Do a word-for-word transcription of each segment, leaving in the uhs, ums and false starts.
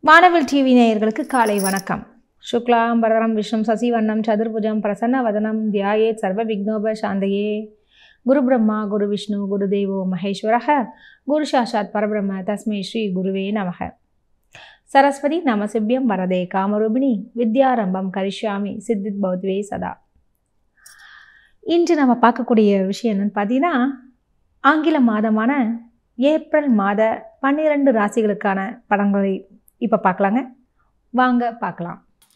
வானவில் டிவி நேயர்களுக்கு காலை வணக்கம். சுக்லாம் பரதரம் விஷ்ணும் சசிவண்ணம் சதுர்புஜம் பிரசன்ன வதனம் தியாயே சர்வ விக்னோப சாந்தையே. குரு பிரம்மா குரு விஷ்ணு குரு தேவோ மகேஸ்வரக குரு சாஷாத் பரபிரம்ம தஸ்மை ஸ்ரீ குருவே நமக. சரஸ்வதி நமசிபியம் வரதே காமரூபிணி வித்யாரம்பம் கரிஷ்யாமி சித்தித் பௌத்வே சதா. இன்று நம்ம பார்க்கக்கூடிய விஷயம் என்னன்னு பார்த்தீங்கன்னா, ஆங்கில மாதமான ஏப்ரல் மாத பன்னிரண்டு ராசிகளுக்கான படங்களை இப்போ பார்க்கலாங்க. வாங்க பார்க்கலாம்.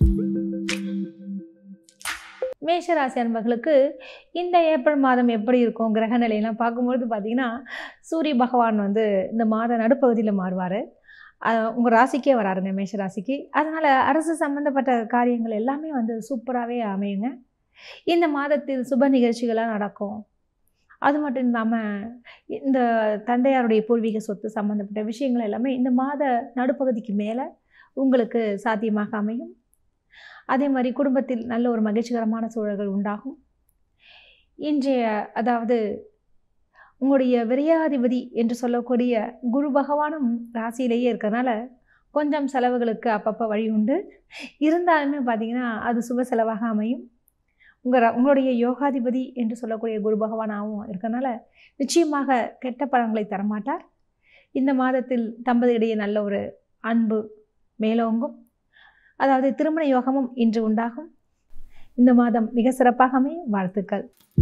மேஷராசி அன்பர்களுக்கு இந்த ஏப்ரல் மாதம் எப்படி இருக்கும், கிரக நிலையெல்லாம் பார்க்கும்பொழுது பார்த்தீங்கன்னா, சூரிய பகவான் வந்து இந்த மாத நடுப்பகுதியில் மாறுவார். உங்கள் ராசிக்கே வராருங்க, மேஷராசிக்கு. அதனால் அரசு சம்மந்தப்பட்ட காரியங்கள் எல்லாமே வந்து சூப்பராகவே அமையுங்க. இந்த மாதத்தில் சுப நிகழ்ச்சிகளாக நடக்கும். அது மட்டும் இல்லாமல் இந்த தந்தையாருடைய பூர்வீக சொத்து சம்மந்தப்பட்ட விஷயங்கள் எல்லாமே இந்த மாத நடுப்பகுதிக்கு மேலே உங்களுக்கு சாத்தியமாக அமையும். அதே மாதிரி குடும்பத்தில் நல்ல ஒரு மகிழ்ச்சிகரமான சூழல்கள் உண்டாகும். இன்றைய அதாவது உங்களுடைய விரையாதிபதி என்று சொல்லக்கூடிய குரு பகவானும் ராசியிலேயே இருக்கிறதுனால கொஞ்சம் செலவுகளுக்கு அப்பப்போ வழி உண்டு. இருந்தாலுமே பார்த்திங்கன்னா அது சுப செலவாக அமையும். உங்கள் உங்களுடைய யோகாதிபதி என்று சொல்லக்கூடிய குரு பகவானாகவும் இருக்கிறனால நிச்சயமாக கெட்ட பலன்களை தரமாட்டார். இந்த மாதத்தில் தம்பதியிடையே நல்ல ஒரு அன்பு மேலோங்கும். அதாவது திருமண யோகமும் இன்று உண்டாகும். இந்த மாதம் மிக சிறப்பாக அமையும். வாழ்த்துக்கள்.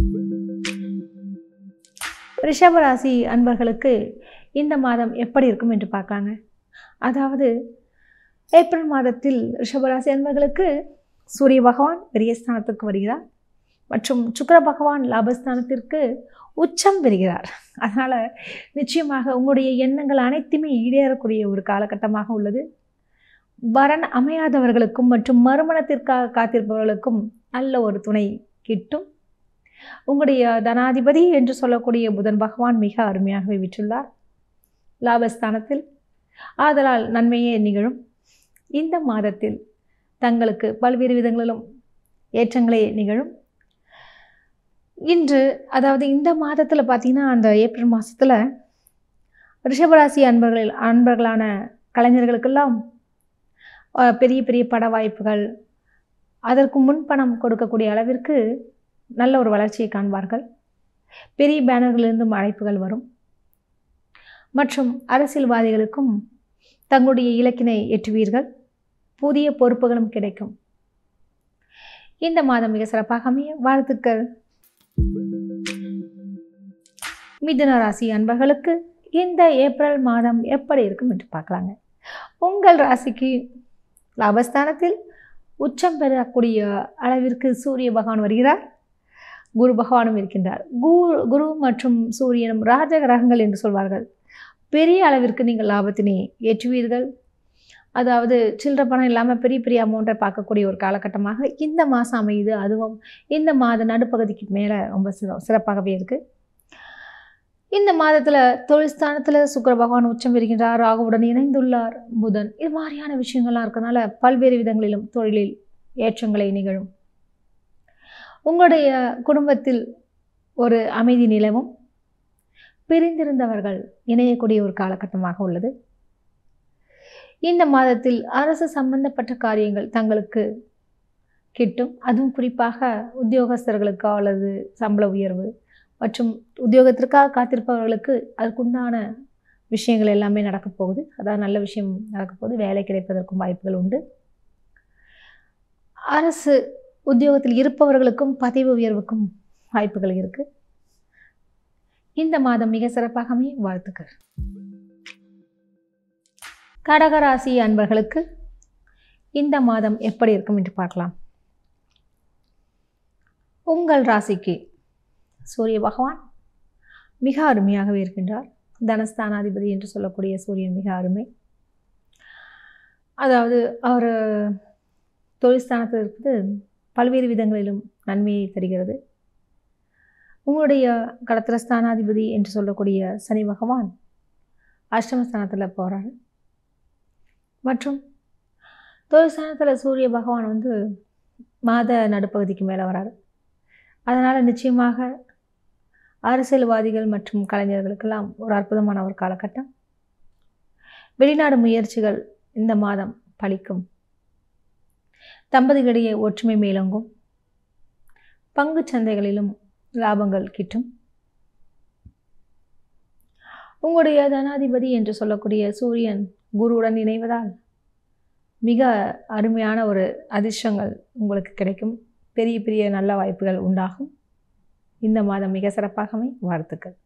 ரிஷபராசி அன்பர்களுக்கு இந்த மாதம் எப்படி இருக்கும் என்று பார்க்கலாங்க. அதாவது ஏப்ரல் மாதத்தில் ரிஷபராசி அன்பர்களுக்கு சூரிய பகவான் விரயஸ்தானத்துக்கு வருகிறார் மற்றும் சுக்கிர பகவான் லாபஸ்தானத்திற்கு உச்சம் பெறுகிறார். அதனால் நிச்சயமாக உங்களுடைய எண்ணங்கள் அனைத்துமே ஈடேறக்கூடிய ஒரு காலகட்டமாக உள்ளது. வரன் அமையாதவர்களுக்கும் மற்றும் மறுமணத்திற்காக காத்திருப்பவர்களுக்கும் நல்ல ஒரு துணை கிட்டும். உங்களுடைய தனாதிபதி என்று சொல்லக்கூடிய புதன் பகவான் மிக அருமையாகவே விற்றுள்ளார் லாபஸ்தானத்தில். ஆதலால் நன்மையே நிகழும். இந்த மாதத்தில் தங்களுக்கு பல்வேறு விதங்களிலும் ஏற்றங்களே நிகழும். இன்று அதாவது இந்த மாதத்தில் பார்த்திங்கன்னா, அந்த ஏப்ரல் மாதத்தில் ரிஷபராசி அன்பர்கள் அன்பர்களான கலைஞர்களுக்கெல்லாம் பெரிய பெரிய பட வாய்ப்புகள், அதற்கு முன்பணம் கொடுக்கக்கூடிய அளவிற்கு நல்ல ஒரு வளர்ச்சியை காண்பார்கள். பெரிய பேனர்களிலிருந்தும் அழைப்புகள் வரும். மற்றும் அரசியல்வாதிகளுக்கும் தங்களுடைய இலக்கினை எட்டுவீர்கள். புதிய பொறுப்புகளும் கிடைக்கும். இந்த மாதம் மிக சிறப்பாக அமைய வாழ்த்துக்கள். மிதுன ராசி அன்பர்களுக்கு இந்த ஏப்ரல் மாதம் எப்படி இருக்கும் என்று பார்க்கலாங்க. உங்கள் ராசிக்கு லாபஸ்தானத்தில் உச்சம் பெறக்கூடிய அளவிற்கு சூரிய பகவான் வருகிறார். குரு பகவானும் இருக்கின்றார். குரு குரு மற்றும் சூரியனும் ராஜ கிரகங்கள் என்று சொல்வார்கள். பெரிய அளவிற்கு நீங்கள் லாபத்தினை ஏற்றுவீர்கள். அதாவது சில்லற பணம் இல்லாமல் பெரிய பெரிய அமௌண்ட்டை பார்க்கக்கூடிய ஒரு காலகட்டமாக இந்த மாதம் அமையுது. அதுவும் இந்த மாத நடுப்பகுதிக்கு மேலே ரொம்ப சிற சிறப்பாகவே இருக்குது. இந்த மாதத்தில் தொழில் ஸ்தானத்தில் சுக்கிர பகவான் உச்சம் இருக்கின்றார். ராகுவுடன் இணைந்துள்ளார் புதன். இது மாதிரியான விஷயங்கள்லாம் இருக்கிறதுனால பல்வேறு விதங்களிலும் தொழிலில் ஏற்றங்களை நிகழும். உங்களுடைய குடும்பத்தில் ஒரு அமைதி நிலவும். பிரிந்திருந்தவர்கள் இணையக்கூடிய ஒரு காலகட்டமாக உள்ளது. இந்த மாதத்தில் அரசு சம்பந்தப்பட்ட காரியங்கள் தங்களுக்கு கிட்டும். அதுவும் குறிப்பாக உத்தியோகஸ்தர்களுக்கோ அல்லது சம்பள உயர்வு மற்றும் உத்தியோகத்திற்காக காத்திருப்பவர்களுக்கு அதுக்குண்டான விஷயங்கள் எல்லாமே நடக்கப் போகுது. அதாவது நல்ல விஷயம் நடக்கப் போகுது. வேலை கிடைப்பதற்கும் வாய்ப்புகள் உண்டு. அரசு உத்தியோகத்தில் இருப்பவர்களுக்கும் பதவி உயர்வுக்கும் வாய்ப்புகள் இருக்குது. இந்த மாதம் மிக சிறப்பாக அமைய வாழ்த்துக்கள். கடகராசி அன்பர்களுக்கு இந்த மாதம் எப்படி இருக்கும் என்று பார்க்கலாம். உங்கள் ராசிக்கு சூரிய பகவான் மிக அருமையாகவே இருக்கின்றார். தனஸ்தானாதிபதி என்று சொல்லக்கூடிய சூரியன் மிக அருமை. அதாவது அவர் தொழில் ஸ்தானத்தில் இருப்பது பல்வேறு விதங்களிலும் நன்மையை தருகிறது. உங்களுடைய கடத்திரஸ்தானாதிபதி என்று சொல்லக்கூடிய சனி பகவான் அஷ்டமஸ்தானத்தில் போகிறாரு. மற்றும் தொழில் ஸ்தானத்தில் சூரிய பகவான் வந்து மாத நடுப்பகுதிக்கு மேலே வராரு. அதனால் நிச்சயமாக அரசியல்வாதிகள் மற்றும் கலைஞர்களுக்கெல்லாம் ஒரு அற்புதமான ஒரு காலகட்டம். வெளிநாடு முயற்சிகள் இந்த மாதம் பலிக்கும். தம்பதிகளிடையே ஒற்றுமை மேலோங்கும். பங்கு சந்தைகளிலும் லாபங்கள் கிட்டும். உங்களுடைய தனாதிபதி என்று சொல்லக்கூடிய சூரியன் குருவுடன் இணைவதால் மிக அருமையான ஒரு அதிர்ஷ்டங்கள் உங்களுக்கு கிடைக்கும். பெரிய பெரிய நல்ல வாய்ப்புகள் உண்டாகும். இந்த மாதம் மிக சிறப்பாகவே வாழ்த்துக்கள்.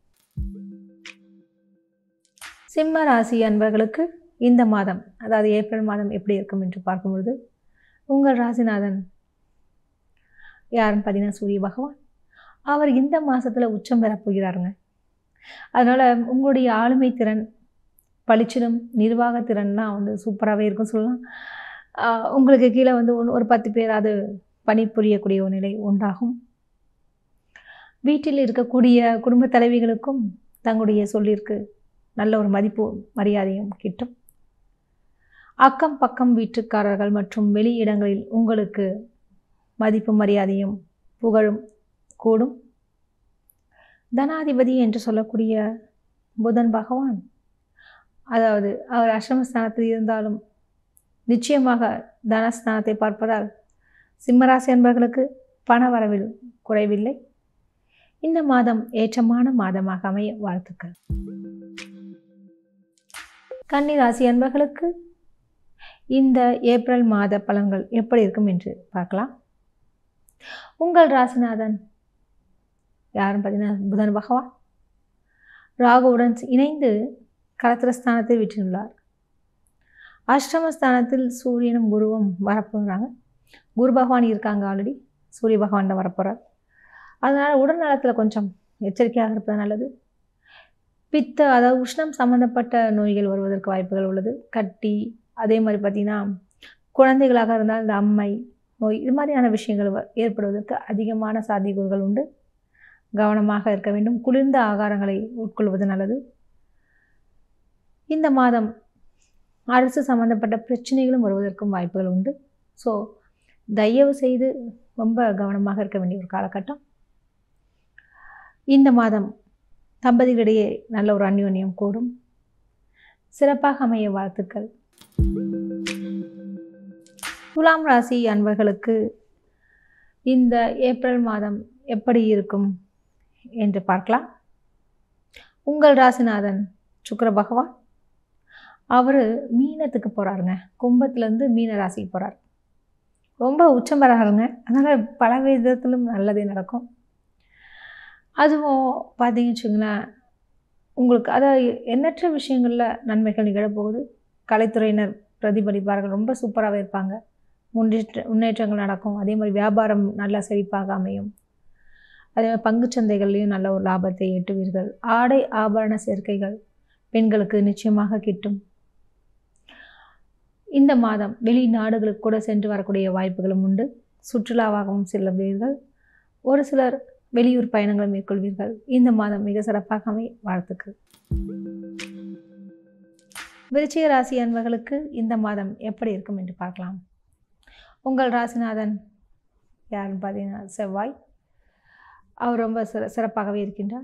சிம்ம ராசி அன்பர்களுக்கு இந்த மாதம், அதாவது ஏப்ரல் மாதம் எப்படி இருக்கும் என்று பார்க்கும்பொழுது, உங்கள் ராசிநாதன் யாருன்னு பார்த்தீங்கன்னா சூரிய பகவான். அவர் இந்த மாதத்தில் உச்சம் பெற போகிறாருங்க. அதனால் உங்களுடைய ஆளுமை திறன் பளிச்சிடும், நிர்வாக திறன்லாம் வந்து சூப்பராகவே இருக்கும் சொல்லலாம். உங்களுக்கு கீழே வந்து ஒன்று ஒரு பத்து பேராது பணிபுரியக்கூடிய ஒரு நிலை உண்டாகும். வீட்டில் இருக்கக்கூடிய குடும்ப தலைவிகளுக்கும் தங்களுடைய சொல்லிற்கு நல்ல ஒரு மதிப்பு மரியாதையும் கிட்டும். அக்கம் பக்கம் வீட்டுக்காரர்கள் மற்றும் வெளி இடங்களில் உங்களுக்கு மதிப்பு மரியாதையும் புகழும் கூடும். தனாதிபதி என்று சொல்லக்கூடிய புதன் பகவான், அதாவது அவர் அஷ்டமஸ்தானத்தில் இருந்தாலும் நிச்சயமாக தனஸ்தானத்தை பார்ப்பதால் சிம்மராசி அன்பர்களுக்கு பண வரவில் குறைவில்லை. இந்த மாதம் ஏற்றமான மாதமாக அமைய வாழ்த்துக்கள். கன்னி ராசி அன்பர்களுக்கு இந்த ஏப்ரல் மாத பலன்கள் எப்படி இருக்கும் என்று பார்க்கலாம். உங்கள் ராசிநாதன் யாருன்னு பார்த்தீங்கன்னா புதன் பகவான் ராகுவுடன் இணைந்து கலத்திரஸ்தானத்தில் விட்டுள்ளார். அஷ்டமஸ்தானத்தில் சூரியனும் குருவும் வரப்போகிறாங்க. குரு பகவான் இருக்காங்க ஆல்ரெடி, சூரிய பகவான் தான் வரப்போகிறார். அதனால் உடல் நலத்தில் கொஞ்சம் எச்சரிக்கையாக இருப்பது நல்லது. பித்த, அதாவது உஷ்ணம் சம்மந்தப்பட்ட நோய்கள் வருவதற்கு வாய்ப்புகள் உள்ளது. கட்டி, அதே மாதிரி பார்த்திங்கன்னா குழந்தைகளாக இருந்தால் இந்த அம்மை நோய், இது மாதிரியான விஷயங்கள் ஏற்படுவதற்கு அதிகமான சாத்தியக்கூறுகள் உண்டு. கவனமாக இருக்க வேண்டும். குளிர்ந்த ஆகாரங்களை உட்கொள்வது நல்லது. இந்த மாதம் அரசு சம்பந்தப்பட்ட பிரச்சனைகளும் வருவதற்கும் வாய்ப்புகள் உண்டு. ஸோ தயவு செய்து ரொம்ப கவனமாக இருக்க வேண்டிய ஒரு காலகட்டம். இந்த மாதம் தம்பதிகளிடையே நல்ல ஒரு அந்யோன்யம் கூடும். சிறப்பாக அமைய வாழ்த்துக்கள். துலாம் ராசி அன்பர்களுக்கு இந்த ஏப்ரல் மாதம் எப்படி இருக்கும் என்று பார்க்கலாம். உங்கள் ராசிநாதன் சுக்கிர பகவான் அவர் மீனத்துக்கு போகிறாருங்க. கும்பத்துலேருந்து மீன ராசிக்கு போகிறார். ரொம்ப உச்சம் பெறாருங்க. அதனால் பல விதத்திலும் நல்லதே நடக்கும். அதுவும் பார்த்தீங்கன்னு வச்சுங்களேன், உங்களுக்கு அதாவது எண்ணற்ற விஷயங்களில் நன்மைகள் நிகழப்போகுது. கலைத்துறையினர் பிரதிபலிப்பார்கள். ரொம்ப சூப்பராகவே இருப்பாங்க. முன்னேற்ற முன்னேற்றங்கள் நடக்கும். அதே மாதிரி வியாபாரம் நல்லா செழிப்பாக அமையும். அதே மாதிரி பங்குச்சந்தைகள்லேயும் நல்ல ஒரு லாபத்தை ஈட்டுவீர்கள். ஆடை ஆபரண சேர்க்கைகள் பெண்களுக்கு நிச்சயமாக கிட்டும். இந்த மாதம் வெளிநாடுகளுக்கு கூட சென்று வரக்கூடிய வாய்ப்புகளும் உண்டு. சுற்றுலாவாகவும் செல்லுவீர்கள். ஒரு சிலர் வெளியூர் பயணங்களை மேற்கொள்வீர்கள். இந்த மாதம் மிக சிறப்பாக அமைய வாழ்த்துக்கள். விருச்சிக ராசி அன்பர்களுக்கு இந்த மாதம் எப்படி இருக்கும் என்று பார்க்கலாம். உங்கள் ராசிநாதன் யாருன்னு பார்த்தீங்கன்னா செவ்வாய். அவர் ரொம்ப சிற சிறப்பாகவே இருக்கின்றார்.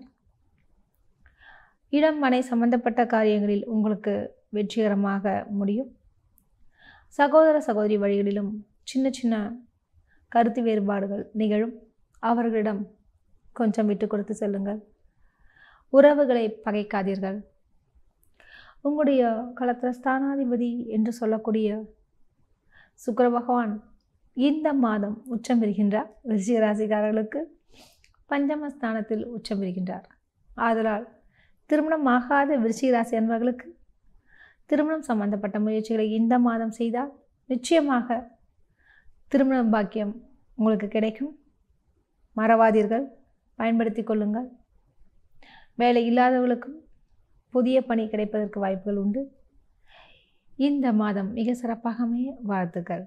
இடம் மனை சம்பந்தப்பட்ட காரியங்களில் உங்களுக்கு வெற்றிகரமாக முடியும். சகோதர சகோதரி வழிகளிலும் சின்ன சின்ன கருத்து வேறுபாடுகள் நிகழும். அவர்களிடம் கொஞ்சம் விட்டு கொடுத்து செல்லுங்கள். உறவுகளை பகைக்காதீர்கள். உங்களுடைய களத்திர ஸ்தானாதிபதி என்று சொல்லக்கூடிய சுக்கிர பகவான் இந்த மாதம் உச்சம் பெறுகின்றார். விருச்சிக ராசிக்காரர்களுக்கு பஞ்சமஸ்தானத்தில் உச்சம் பெறுகின்றார். ஆதலால் திருமணம் ஆகாத விருச்சிக ராசி அன்பர்களுக்கு திருமணம் சம்பந்தப்பட்ட முயற்சிகளை இந்த மாதம் செய்தால் நிச்சயமாக திருமண பாக்கியம் உங்களுக்கு கிடைக்கும். மறவாதீர்கள், பயன்படுத்தி கொள்ளுங்கள். வேலை இல்லாதவர்களுக்கும் புதிய பணி கிடைப்பதற்கு வாய்ப்புகள் உண்டு. இந்த மாதம் மிக சிறப்பாக அமைய வாழ்த்துக்கள்.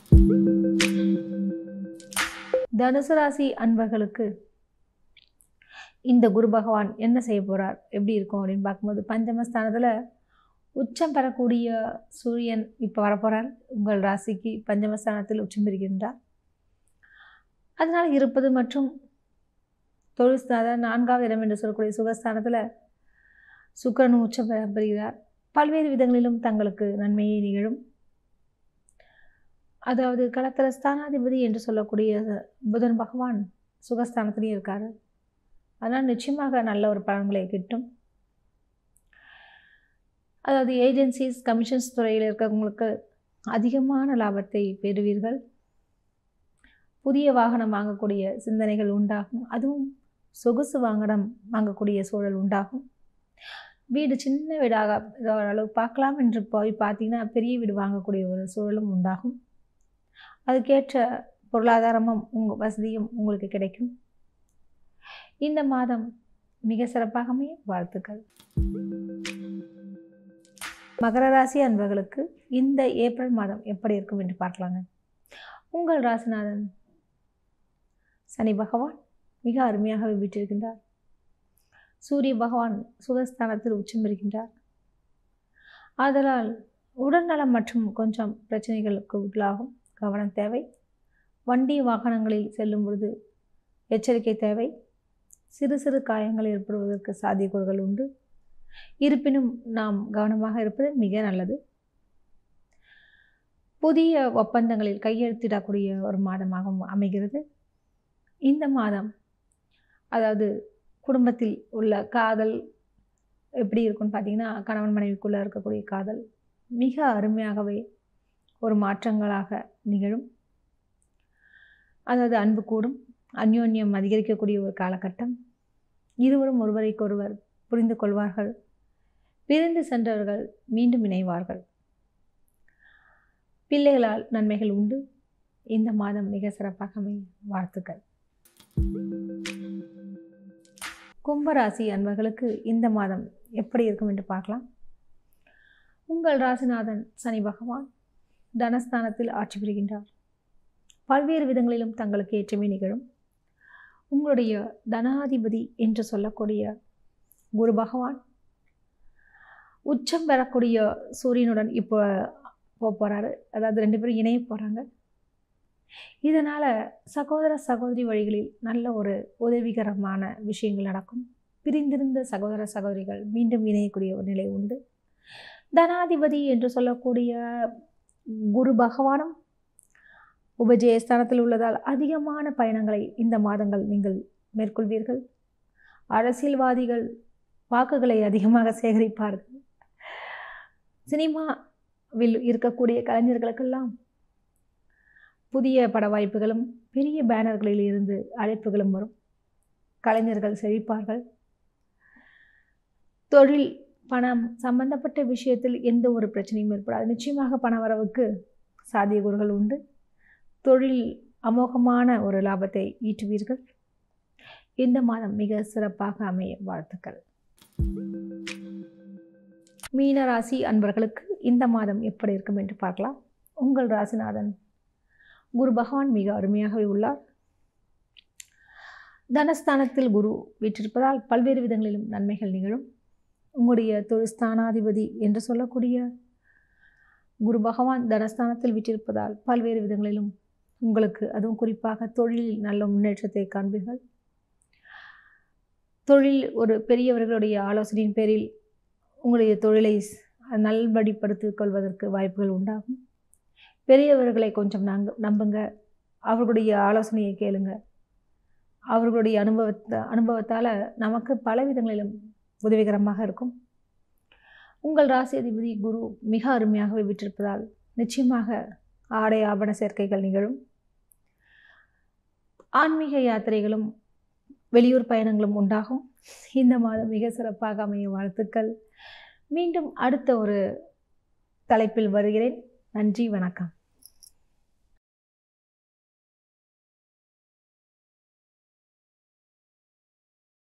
தனுசு ராசி அன்பர்களுக்கு இந்த குரு பகவான் என்ன செய்ய போகிறார், எப்படி இருக்கும் அப்படின்னு பார்க்கும்போது, பஞ்சமஸ்தானத்தில் உச்சம் பெறக்கூடிய சூரியன் இப்போ வரப்போகிறார். உங்கள் ராசிக்கு பஞ்சமஸ்தானத்தில் உச்சம் பெறுகின்றார். அதனால் இருப்பது மற்றும் தொழில் ஸ்தான நான்காவது இடம் என்று சொல்லக்கூடிய சுகஸ்தானத்தில் சுக்கிரனும் உச்சம் பெறுகிறார். பல்வேறு விதங்களிலும் தங்களுக்கு நன்மையை நிகழும். அதாவது களத்திர ஸ்தானாதிபதி என்று சொல்லக்கூடிய புதன் பகவான் சுகஸ்தானத்திலேயே இருக்கார். அதனால் நிச்சயமாக நல்ல ஒரு பலன்களை கிட்டும். அதாவது ஏஜென்சிஸ், கமிஷன்ஸ் துறையில் இருக்கிறவங்களுக்கு அதிகமான லாபத்தை பெறுவீர்கள். புதிய வாகனம் வாங்கக்கூடிய சிந்தனைகள் உண்டாகும். அதுவும் சொகுசு வாகனம் வாங்கக்கூடிய சூழல் உண்டாகும். வீடு சின்ன வீடாக ஓரளவு பார்க்கலாம் என்று போய் பார்த்தீங்கன்னா பெரிய வீடு வாங்கக்கூடிய ஒரு சூழலும் உண்டாகும். அதுக்கேற்ற பொருளாதாரமும் உங்கள் வசதியும் உங்களுக்கு கிடைக்கும். இந்த மாதம் மிக சிறப்பாகவே வாழ்த்துக்கள். மகர ராசி அன்பர்களுக்கு இந்த ஏப்ரல் மாதம் எப்படி இருக்கும் என்று பார்க்கலாங்க. உங்கள் ராசிநாதன் சனி பகவான் மிக அருமையாக வீற்றிருக்கின்றார். சூரிய பகவான் சுகஸ்தானத்தில் உச்சம் இருக்கின்றார். ஆதலால் உடல்நலம் மற்றும் கொஞ்சம் பிரச்சனைகளுக்கு உள்ளாகும். கவனம் தேவை. வண்டி வாகனங்களில் செல்லும் பொழுது எச்சரிக்கை தேவை. சிறு சிறு காயங்கள் ஏற்படுவதற்கு சாத்தியக்கூறுகள் உண்டு. இருப்பினும் நாம் கவனமாக இருப்பது மிக நல்லது. புதிய ஒப்பந்தங்களில் கையெழுத்திடக்கூடிய ஒரு மாதமாகவும் அமைகிறது. இந்த மாதம் அதாவது குடும்பத்தில் உள்ள காதல் எப்படி இருக்குன்னு பார்த்தீங்கன்னா, கணவன் மனைவிக்குள்ளே இருக்கக்கூடிய காதல் மிக அருமையாகவே ஒரு மாற்றங்களாக நிகழும். அதாவது அன்பு கூடும், அந்யோன்யம் அதிகரிக்கக்கூடிய ஒரு காலகட்டம். இருவரும் ஒருவரைக்கொருவர் புரிந்து கொள்வார்கள். பிரிந்து சென்றவர்கள் மீண்டும் இணைவார்கள். பிள்ளைகளால் நன்மைகள் உண்டு. இந்த மாதம் மிக சிறப்பாக அமைய வாழ்த்துக்கள். கும்பராசி அன்பர்களுக்கு இந்த மாதம் எப்படி இருக்கும் என்று பார்க்கலாம். உங்கள் ராசிநாதன் சனி பகவான் தனஸ்தானத்தில் ஆட்சி புரிகின்றார். பல்வேறு விதங்களிலும் தங்களுக்கு ஏற்றமே நிகழும். உங்களுடைய தனாதிபதி என்று சொல்லக்கூடிய குரு பகவான் உச்சம் பெறக்கூடிய சூரியனுடன் இப்போ போக போகிறாரு. அதாவது ரெண்டு பேரும் இணைய போகிறாங்க. இதனால் சகோதர சகோதரி வழிகளில் நல்ல ஒரு உதவிகரமான விஷயங்கள் நடக்கும். பிரிந்திருந்த சகோதர சகோதரிகள் மீண்டும் இணையக்கூடிய ஒரு நிலை உண்டு. தனாதிபதி என்று சொல்லக்கூடிய குரு பகவானும் உபஜயஸ்தானத்தில் உள்ளதால் அதிகமான பயணங்களை இந்த மாதங்கள் நீங்கள் மேற்கொள்வீர்கள். அரசியல்வாதிகள் வாக்குகளை அதிகமாக சேகரிப்பார்கள். சினிமாவில் இருக்கக்கூடிய கலைஞர்களுக்கெல்லாம் புதிய பட வாய்ப்புகளும் பெரிய பேனர்களில் இருந்து அழைப்புகளும் வரும். கலைஞர்கள் செழிப்பார்கள். தொழில், பணம் சம்பந்தப்பட்ட விஷயத்தில் எந்த ஒரு பிரச்சனையும் ஏற்படாது. நிச்சயமாக பணவரவுக்கு சாத்தியக்கூறுகள் உண்டு. தொழில் அமோகமான ஒரு லாபத்தை ஈட்டுவீர்கள். இந்த மாதம் மிக சிறப்பாக அமைய வாழ்த்துக்கள். மீன ராசி அன்பர்களுக்கு இந்த மாதம் எப்படி இருக்கும் என்று பார்க்கலாம். உங்கள் ராசிநாதன் குரு பகவான் மிக அருமையாகவே உள்ளார். தனஸ்தானத்தில் குரு வீற்றிருப்பதால் பல்வேறு விதங்களிலும் நன்மைகள் நிகழும். உங்களுடைய தொழில் ஸ்தானாதிபதி என்று சொல்லக்கூடிய குரு பகவான் தனஸ்தானத்தில் வீற்றிருப்பதால் பல்வேறு விதங்களிலும் உங்களுக்கு, அதுவும் குறிப்பாக தொழிலில் நல்ல முன்னேற்றத்தை காண்பீர்கள். தொழில் ஒரு பெரியவர்களுடைய ஆலோசனையின் பேரில் உங்களுடைய தொழிலை நல்வழிப்படுத்திக் கொள்வதற்கு வாய்ப்புகள் உண்டாகும். பெரியவர்களை கொஞ்சம் நங்க நம்புங்க. அவர்களுடைய ஆலோசனையை கேளுங்க. அவர்களுடைய அனுபவத்தை அனுபவத்தால் நமக்கு பல விதங்களிலும் உதவிகரமாக இருக்கும். உங்கள் ராசி அதிபதி குரு மிக அருமையாகவே விட்டிருப்பதால் நிச்சயமாக ஆடை ஆபண சேர்க்கைகள் நிகழும். ஆன்மீக யாத்திரைகளும் வெளியூர் பயணங்களும் உண்டாகும். இந்த மாதம் மிக சிறப்பாக அமைய வாழ்த்துக்கள். மீண்டும் அடுத்த ஒரு தலைப்பில் வருகிறேன். நன்றி, வணக்கம்.